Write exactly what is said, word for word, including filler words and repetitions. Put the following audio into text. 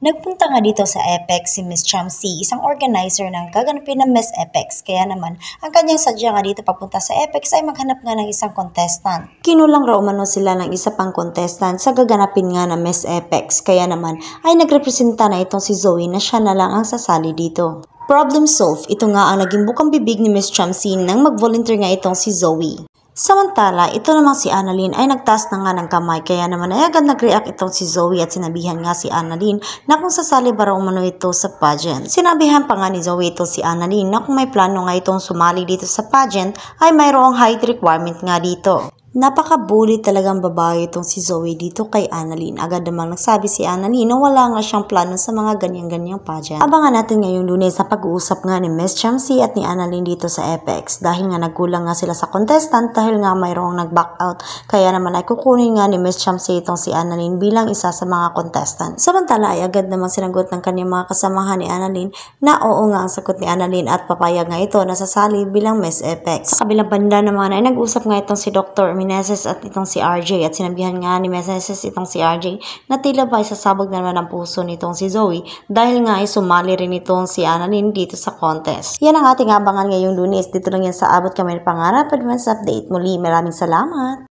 Nagpunta nga dito sa Apex si Miss Chamsi, isang organizer ng gaganapin ng Miss Apex. Kaya naman, ang kanyang sadya nga dito papunta sa Apex ay maghanap nga ng isang contestant. Kinulang raw umano sila ng isa pang contestant sa gaganapin nga ng Miss Apex. Kaya naman, ay nagrepresenta na itong si Zoe na siya na lang ang sasali dito. Problem solved, ito nga ang naging bukang bibig ni Miss Chamsi nang mag-volunteer nga itong si Zoe. Samantala, ito namang si Annalyn ay nagtaas na nga ng kamay kaya naman ay agad nag-react itong si Zoe at sinabihan nga si Annalyn na kung sasali ba raw umano ito sa pageant. Sinabihan pa nga ni Zoe ito si Annalyn na kung may plano nga itong sumali dito sa pageant ay mayroong height requirement nga dito. Napaka-bully talagang babae itong si Zoe dito kay Annalyn. Agad namang nagsabi si Annalyn na wala nga siyang plano sa mga ganyang-ganyang pageant. Abangan natin ngayong Lunes sa pag-uusap nga ni Miss Chamsi at ni Annalyn dito sa Apex. Dahil nga nagkulang nga sila sa contestant dahil nga mayroong nag-back out. Kaya naman ay kukunin nga ni Miss Chamsi itong si Annalyn bilang isa sa mga contestant. Samantala ay agad namang sinagot ng kanyang mga kasamahan ni Annalyn na oo nga ang sagot ni Annalyn at papayag nga ito na sasali bilang Miss Apex. Sa kabilang banda naman ay nag-usap nga itong si Doctor Meneses at itong si R J at sinabihan nga ni Meneses itong si R J na tila ba ay sasabog naman ang puso nitong si Zoe dahil nga ay sumali rin itong si Annalyn dito sa contest. Yan ang ating abangan ngayong Lunes. Dito lang yan sa Abot Kami ng Pangarap Advance Update. Muli, maraming salamat!